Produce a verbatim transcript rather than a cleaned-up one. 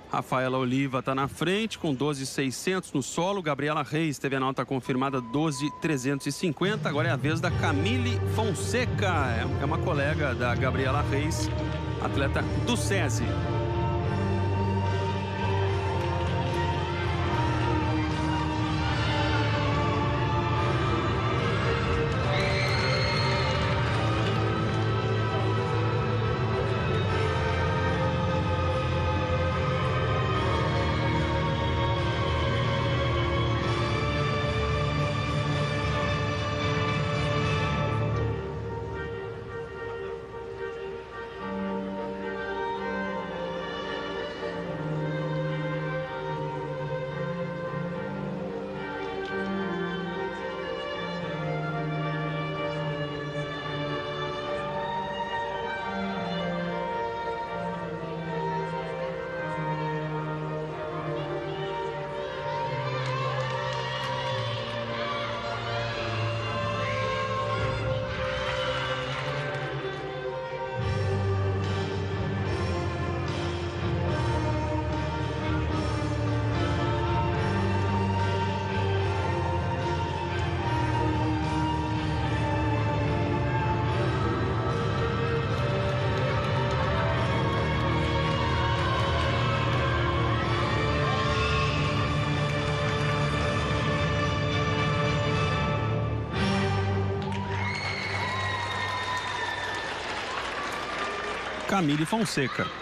Rafaela Oliva está na frente com doze mil e seiscentos no solo. Gabriela Reis teve a nota confirmada doze mil trezentos e cinquenta. Agora é a vez da Camille Fonseca. É uma colega da Gabriela Reis, atleta do SESI. Camille Fonseca.